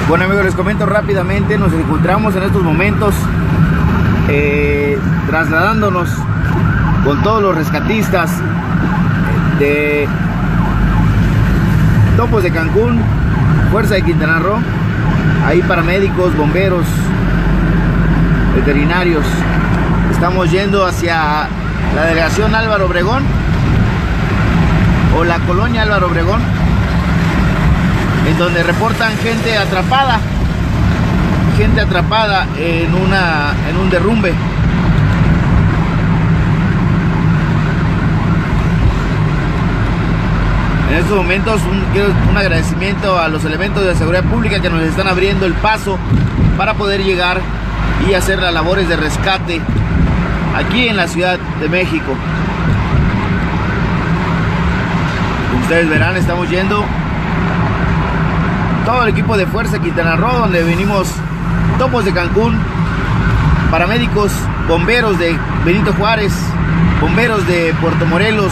Bueno amigos, les comento rápidamente, nos encontramos en estos momentos trasladándonos con todos los rescatistas de Topos de Cancún, Fuerza de Quintana Roo, ahí paramédicos, bomberos, veterinarios. Estamos yendo hacia la delegación Álvaro Obregón o la colonia Álvaro Obregón, en donde reportan gente atrapada en un derrumbe. En estos momentos un agradecimiento a los elementos de seguridad pública que nos están abriendo el paso para poder llegar y hacer las labores de rescate aquí en la Ciudad de México. Como ustedes verán, estamos yendo todo el equipo de Fuerza Quintana Roo, donde venimos Topos de Cancún, paramédicos, bomberos de Benito Juárez, bomberos de Puerto Morelos,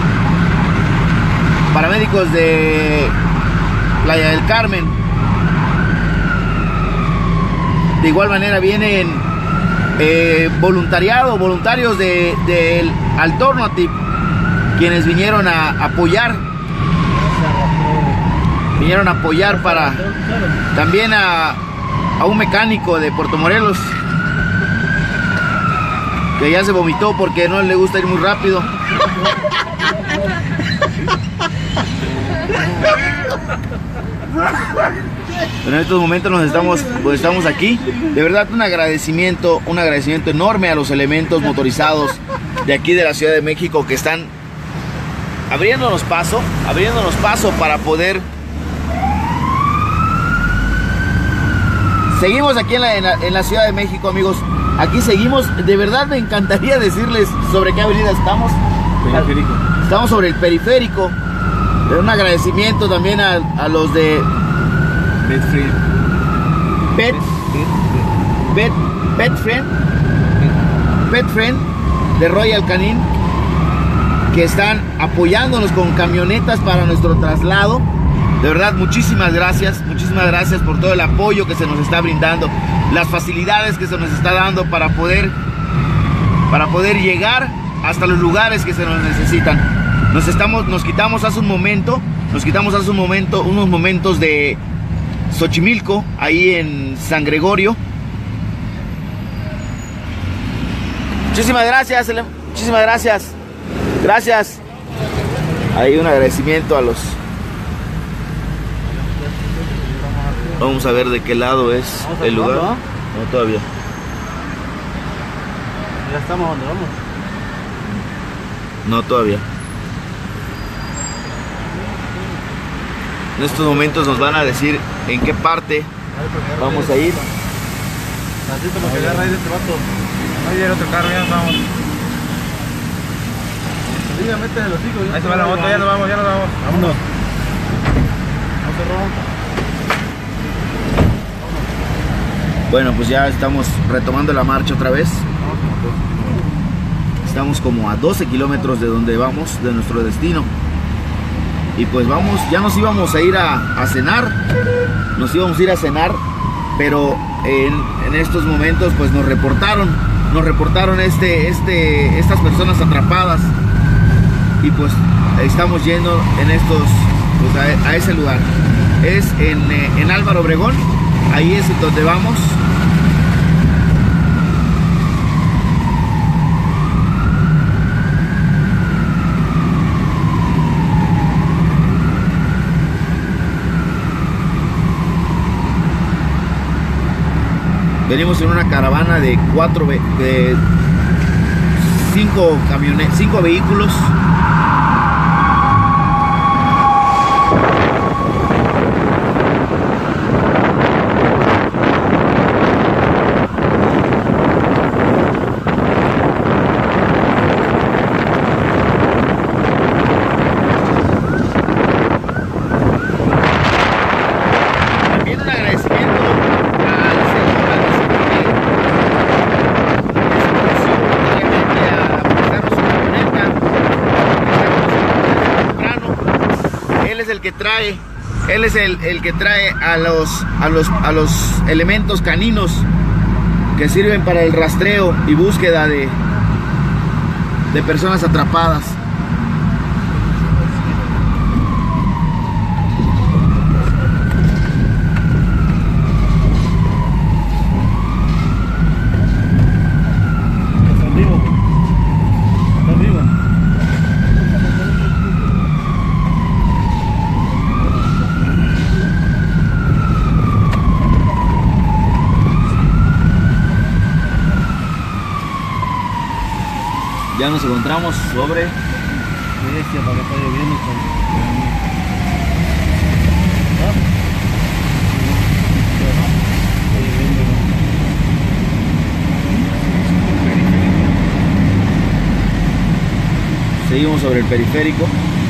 paramédicos de Playa del Carmen. De igual manera vienen voluntarios del Alternative, quienes vinieron a apoyar. Vinieron a apoyar para también a un mecánico de Puerto Morelos que ya se vomitó porque no le gusta ir muy rápido. En estos momentos estamos aquí. De verdad un agradecimiento enorme a los elementos motorizados de aquí de la Ciudad de México que están abriéndonos paso para poder. Seguimos aquí en la Ciudad de México, amigos. Aquí seguimos. De verdad me encantaría decirles sobre qué avenida estamos. Periférico. Estamos sobre el periférico. Un agradecimiento también a los de Pet Friend de Royal Canin, que están apoyándonos con camionetas para nuestro traslado. De verdad, muchísimas gracias por todo el apoyo que se nos está brindando, las facilidades que se nos está dando para poder llegar hasta los lugares que se nos necesitan. Nos quitamos hace un momento unos momentos de Xochimilco, ahí en San Gregorio. Muchísimas gracias. Gracias. Hay un agradecimiento a los. Vamos a ver de qué lado es el lugar. No, todavía. Ya estamos donde vamos. No, todavía. En estos momentos nos van a decir en qué parte vamos a ir. Tantito para que agarre ahí de este vato. Ahí llega otro carro, ya nos vamos. Dígame, métele los hijos. Ahí se va la moto, ya nos vamos. Vámonos. Bueno, pues ya estamos retomando la marcha otra vez. Estamos como a 12 kilómetros de donde vamos, de nuestro destino. Y pues vamos, ya nos íbamos a ir a cenar. Pero en estos momentos pues nos reportaron estas personas atrapadas. Y pues estamos yendo pues a ese lugar. Es en Álvaro Obregón. Ahí es donde vamos. Venimos en una caravana de 5 vehículos. Que trae Él es el que trae a los elementos caninos que sirven para el rastreo y búsqueda de personas atrapadas. Ya nos encontramos sobre Bestia, para que está lloviendo. Seguimos sobre el periférico.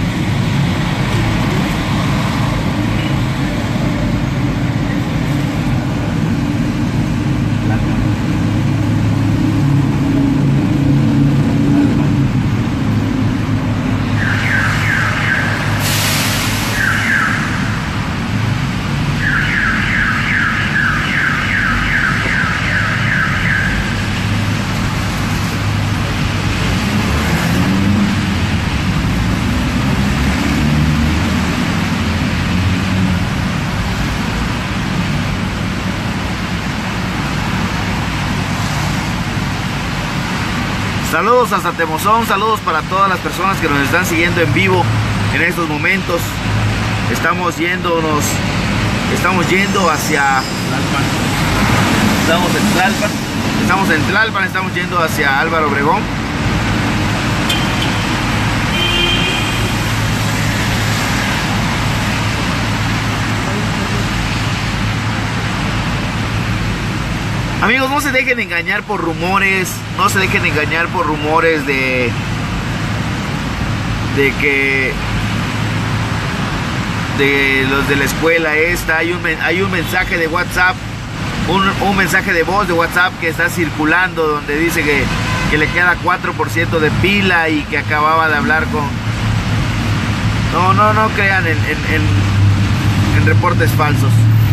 Saludos hasta Temozón, saludos para todas las personas que nos están siguiendo en vivo en estos momentos. Estamos yendo hacia Tlalpan. Estamos en Tlalpan, estamos yendo hacia Álvaro Obregón. Amigos, no se dejen engañar por rumores, no se dejen engañar por rumores de los de la escuela esta. Hay un mensaje de WhatsApp, un mensaje de voz de WhatsApp que está circulando donde dice que le queda 4% de pila y que acababa de hablar con... No crean en reportes falsos.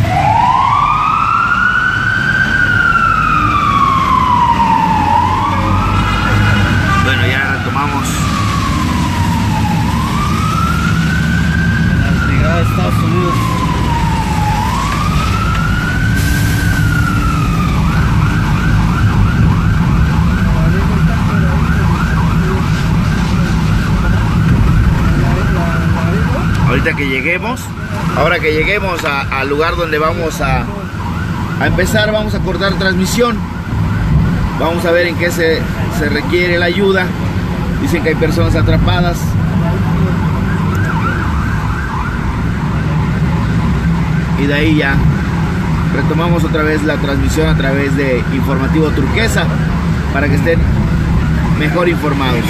Bueno, ya retomamos. La brigada de Estados Unidos. Ahorita que lleguemos, ahora que lleguemos al lugar donde vamos a empezar, vamos a cortar transmisión. Vamos a ver en qué se requiere la ayuda. Dicen que hay personas atrapadas. Y de ahí ya retomamos otra vez la transmisión a través de Informativo Turquesa para que estén mejor informados.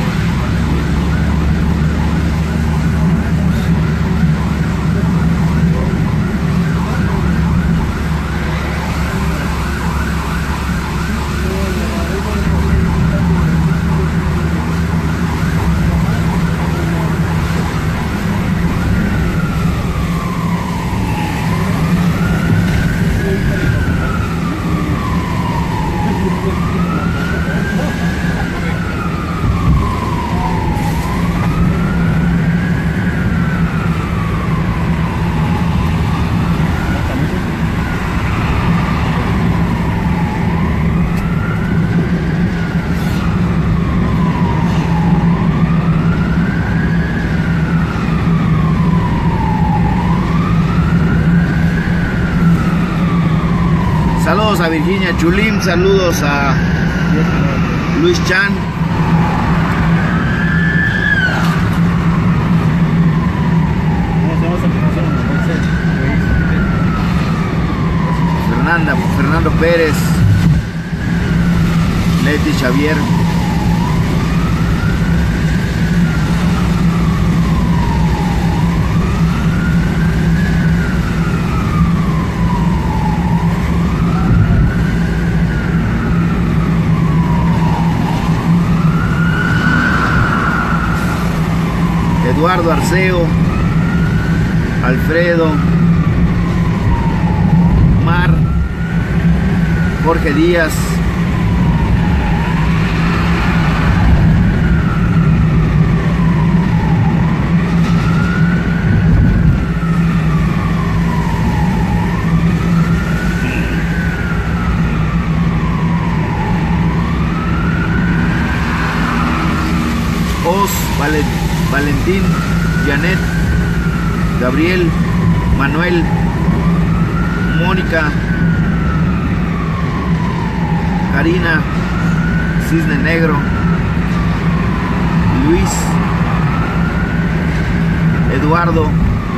Saludos a Virginia Chulim, saludos a Luis Chan. Fernando Pérez, Leti Xavier. Eduardo Arceo, Alfredo, Mar, Jorge Díaz, Valentín, Janet, Gabriel, Manuel, Mónica, Karina, Cisne Negro, Luis, Eduardo,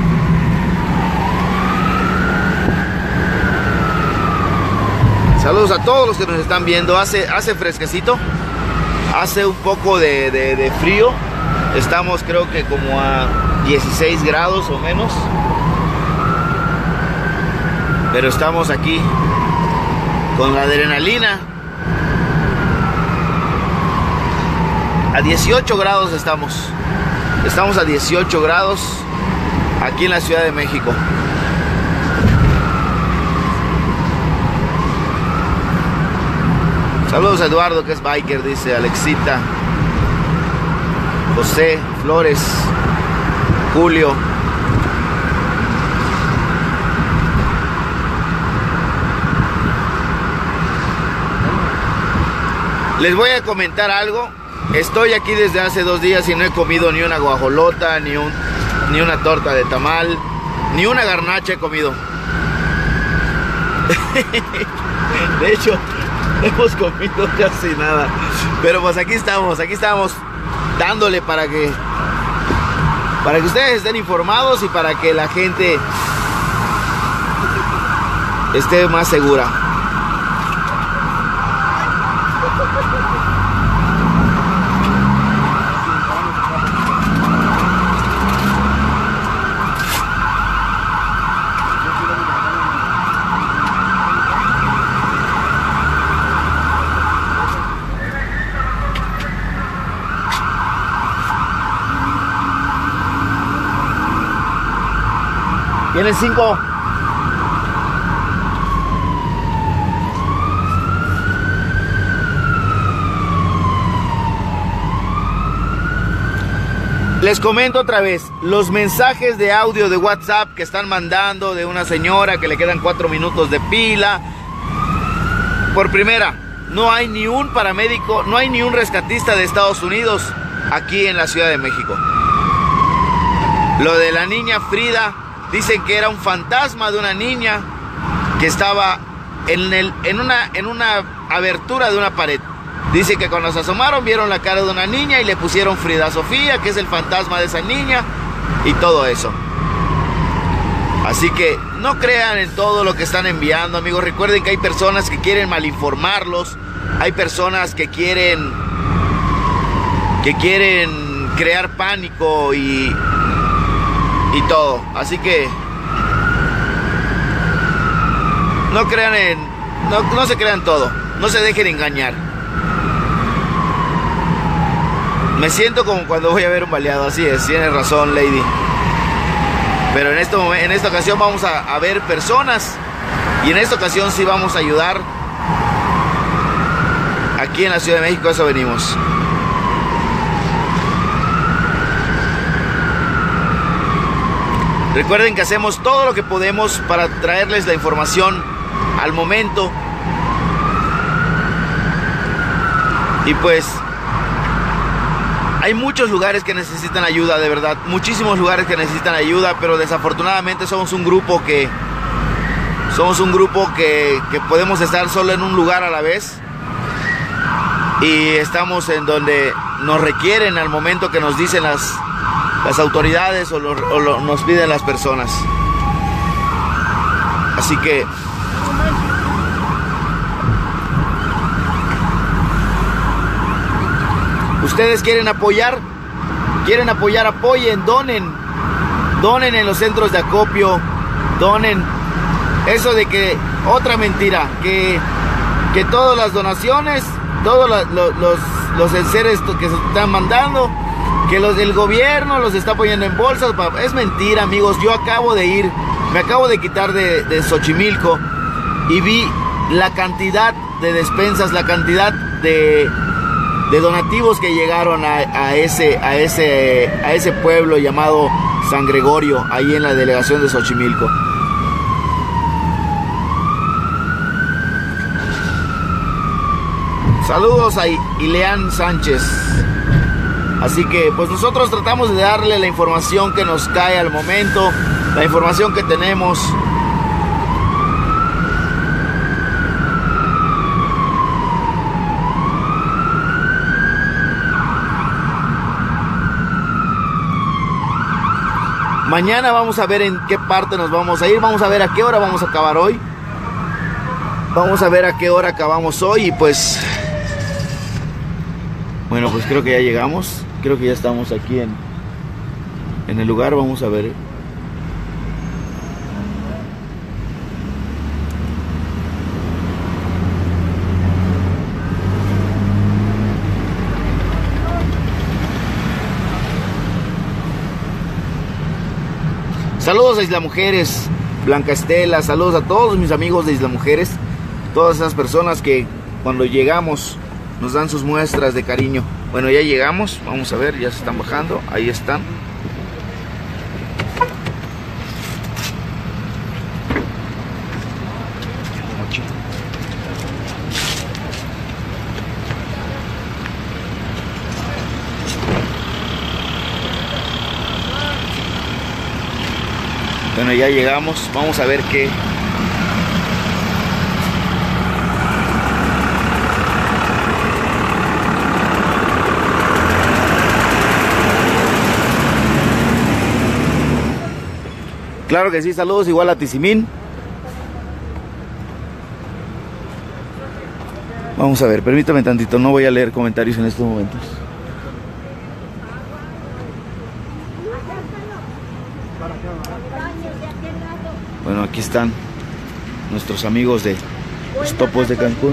saludos a todos los que nos están viendo. Hace fresquecito, hace un poco de frío. Estamos creo que como a 16 grados o menos, pero estamos aquí con la adrenalina. A 18 grados estamos a 18 grados aquí en la Ciudad de México. Saludos a Eduardo, que es biker, dice Alexita, José, Flores, Julio. Les voy a comentar algo. Estoy aquí desde hace 2 días y no he comido ni una guajolota, ni una torta de tamal, ni una garnacha he comido. De hecho, no hemos comido casi nada. Pero pues aquí estamos dándole para que ustedes estén informados y para que la gente esté más segura. ¿Tienes 5? Les comento otra vez, los mensajes de audio de WhatsApp que están mandando de una señora que le quedan 4 minutos de pila. Por primera, no hay ni un paramédico, no hay ni un rescatista de Estados Unidos aquí en la Ciudad de México. Lo de la niña Frida, dicen que era un fantasma de una niña que estaba en una abertura de una pared. Dice que cuando se asomaron vieron la cara de una niña y le pusieron Frida Sofía, que es el fantasma de esa niña, y todo eso. Así que no crean en todo lo que están enviando, amigos. Recuerden que hay personas que quieren malinformarlos, hay personas que quieren crear pánico y todo. Así que no crean no se crean todo, no se dejen engañar. Me siento como cuando voy a ver un baleado, así es, tienes razón, Lady. Pero en esta ocasión vamos a ver personas, y en esta ocasión sí vamos a ayudar. Aquí en la Ciudad de México, a eso venimos. Recuerden que hacemos todo lo que podemos para traerles la información al momento. Y pues hay muchos lugares que necesitan ayuda, de verdad, muchísimos lugares que necesitan ayuda, pero desafortunadamente somos un grupo que podemos estar solo en un lugar a la vez, y estamos en donde nos requieren al momento que nos dicen las autoridades o nos piden las personas. Así que ustedes quieren apoyar, apoyen, donen en los centros de acopio, donen. Eso de que, otra mentira, que todas las donaciones, todos los enseres que se están mandando que los del gobierno los está poniendo en bolsas. Es mentira, amigos. Yo acabo de ir, me acabo de quitar de Xochimilco y vi la cantidad de despensas, la cantidad de donativos que llegaron a ese pueblo llamado San Gregorio, ahí en la delegación de Xochimilco. Saludos a Ileán Sánchez. Así que pues nosotros tratamos de darle la información que nos cae al momento, la información que tenemos. Mañana vamos a ver en qué parte nos vamos a ir, vamos a ver a qué hora vamos a acabar hoy. Vamos a ver a qué hora acabamos hoy y pues... Bueno, pues creo que ya llegamos, creo que ya estamos aquí en el lugar, vamos a ver. Saludos a Isla Mujeres, Blanca Estela, saludos a todos mis amigos de Isla Mujeres, todas esas personas que cuando llegamos nos dan sus muestras de cariño. Bueno, ya llegamos, vamos a ver, ya se están bajando, ahí están. Bueno, ya llegamos, vamos a ver qué. Claro que sí, saludos igual a Tizimín. Vamos a ver, permítame tantito, no voy a leer comentarios en estos momentos. Bueno, aquí están nuestros amigos de los Topos de Cancún.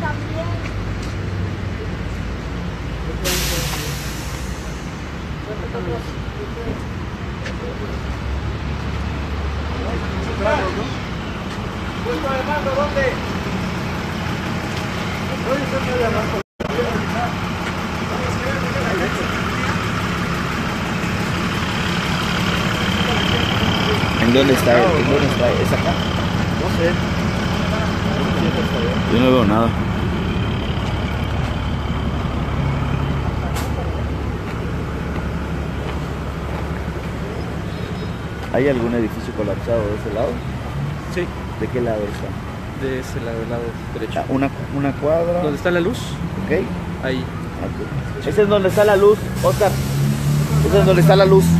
¿En dónde está él? ¿En dónde está él? ¿Es acá? No sé. Yo no veo nada. ¿Hay algún edificio colapsado de ese lado? Sí. ¿De qué lado está? De ese lado, del lado derecho. Una cuadra. ¿Dónde está la luz? Ok. Ahí. Okay. Ese es donde está la luz, Oscar. Ese es donde está la luz.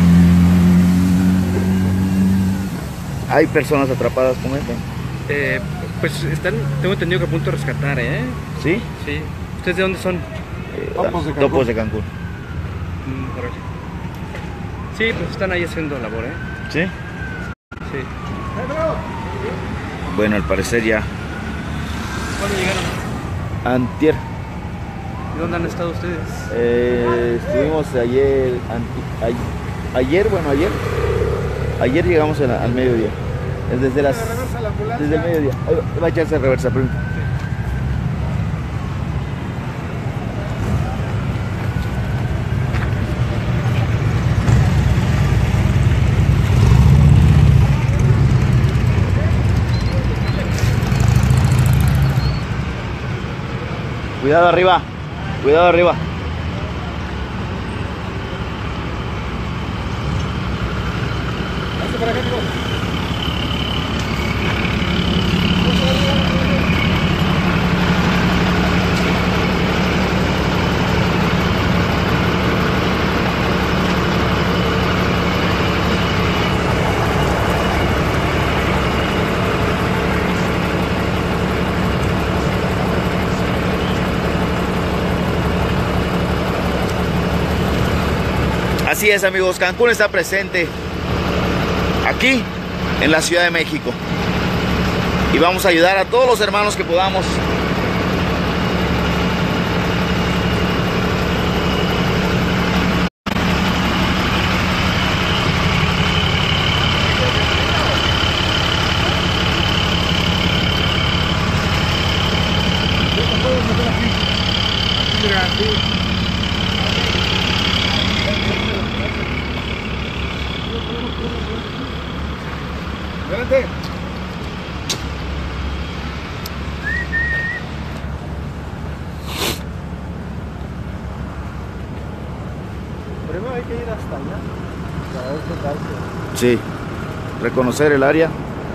Hay personas atrapadas, comenten. Pues están, tengo entendido que a punto de rescatar, ¿eh? ¿Sí? Sí. ¿Ustedes de dónde son? Topos de Cancún. Órale. Sí, pues están ahí haciendo labor, ¿eh? ¿Sí? Sí. Bueno, al parecer ya. ¿Cuándo llegaron? Antier. ¿Y dónde han estado ustedes? Estuvimos ayer, ayer llegamos al mediodía. Desde el mediodía. Ahí va a echarse reversa, permítame. Cuidado arriba, cuidado arriba. Así es, amigos, Cancún está presente aquí en la Ciudad de México y vamos a ayudar a todos los hermanos que podamos. qué? Primero hay que ir hasta allá. Para ver qué tal. Sí, reconocer el área.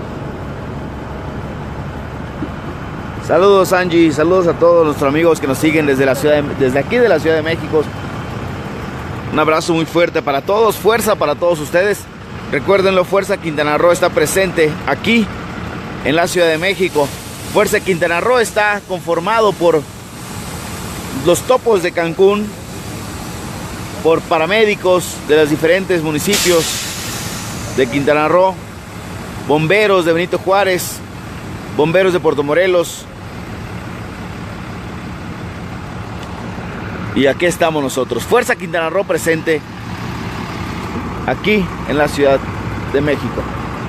Saludos Angie, saludos a todos nuestros amigos que nos siguen desde aquí de la Ciudad de México. Un abrazo muy fuerte para todos, fuerza para todos ustedes. Recuérdenlo, Fuerza Quintana Roo está presente aquí en la Ciudad de México. Fuerza Quintana Roo está conformado por los topos de Cancún, por paramédicos de los diferentes municipios de Quintana Roo, bomberos de Benito Juárez, bomberos de Puerto Morelos. Y aquí estamos nosotros, Fuerza Quintana Roo presente aquí en la Ciudad de México.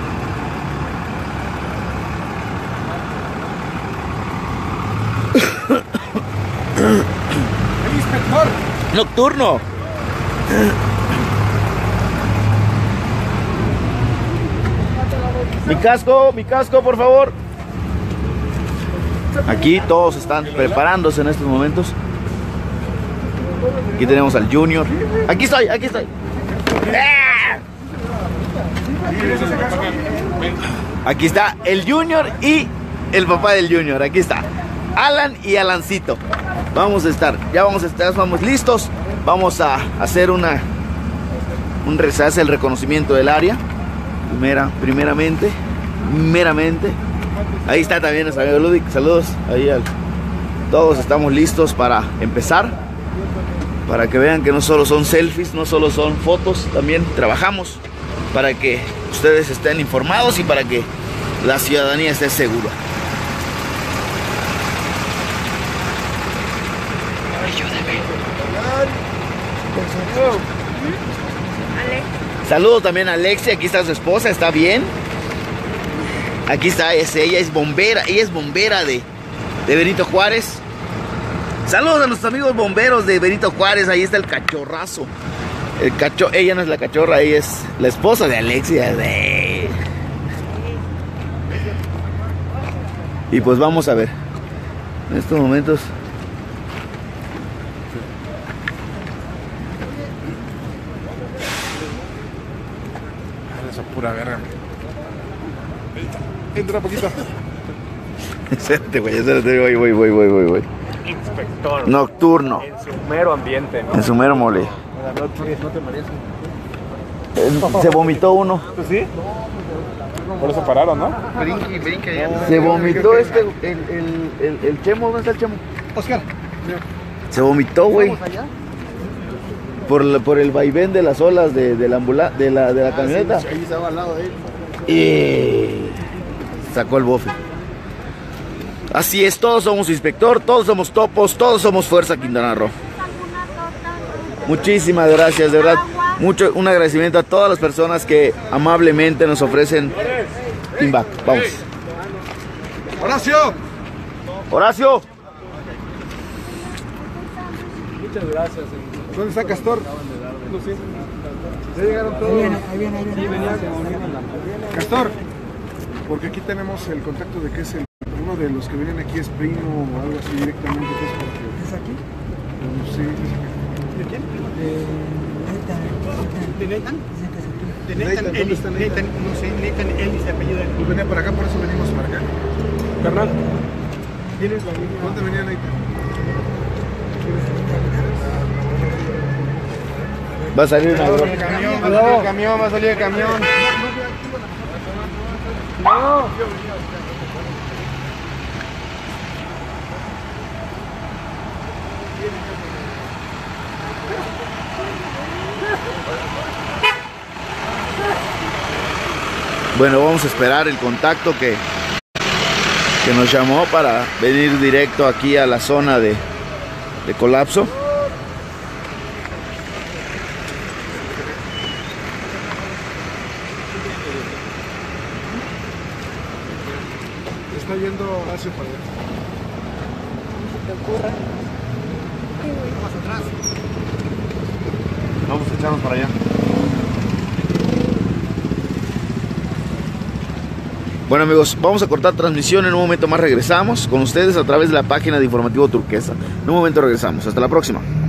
¡El inspector! Nocturno. Mi casco, por favor. Aquí todos están preparándose en estos momentos. Aquí tenemos al Junior. Aquí estoy. Aquí está el Junior y el papá del Junior. Aquí está Alan y Alancito. Vamos listos. Vamos a hacer el reconocimiento del área. Primeramente. Ahí está también nuestro amigo Ludic. Saludos. Todos estamos listos para empezar. Para que vean que no solo son selfies, no solo son fotos, también trabajamos para que ustedes estén informados y para que la ciudadanía esté segura. Saludos también a Alexia, aquí está su esposa, ¿está bien? Aquí está, ella es bombera de Benito Juárez. Saludos a nuestros amigos bomberos de Benito Juárez, ahí está el cachorrazo. Ella no es la cachorra, ella es la esposa de Alexia. Y pues vamos a ver, en estos momentos. Esa pura verga. Entra poquito. Espérate, voy. Inspector. Nocturno. En su mero ambiente, ¿no? En su mero mole. No te mareas. Se vomitó uno. ¿Tú sí? Por eso pararon, ¿no? Brinque ya. Se vomitó el Chemo. ¿Dónde está el Chemo? Oscar. Se vomitó, güey. Por el vaivén de las olas de la camioneta. Sí, ahí estaba al lado de él. Y sacó el bofe. Así es, todos somos inspector, todos somos topos, todos somos Fuerza Quintana Roo. Muchísimas gracias, de verdad. Un agradecimiento a todas las personas que amablemente nos ofrecen Teamback. Vamos. Horacio. Muchas gracias. ¿Dónde está Castor? No sé. Ya llegaron todos. Ahí viene. Castor, porque aquí tenemos el contacto de que es uno de los que vienen aquí es primo o algo así directamente. ¿Es aquí? Sí. ¿De quién? De Nathan. De Nathan, ¿dónde está Nathan? No sé, Nathan Ellis, apellido de Pues venía para acá, por eso venimos para acá. carnal. ¿Tienes la misma? ¿Dónde venía Nathan? Va a salir una Va a salir el camión. No. Bueno, vamos a esperar el contacto que nos llamó para venir directo aquí a la zona de colapso. Está yendo hacia para allá. Vamos a echarnos para allá. Bueno amigos, vamos a cortar transmisión, en un momento más regresamos con ustedes a través de la página de Informativo Turquesa. En un momento regresamos, hasta la próxima.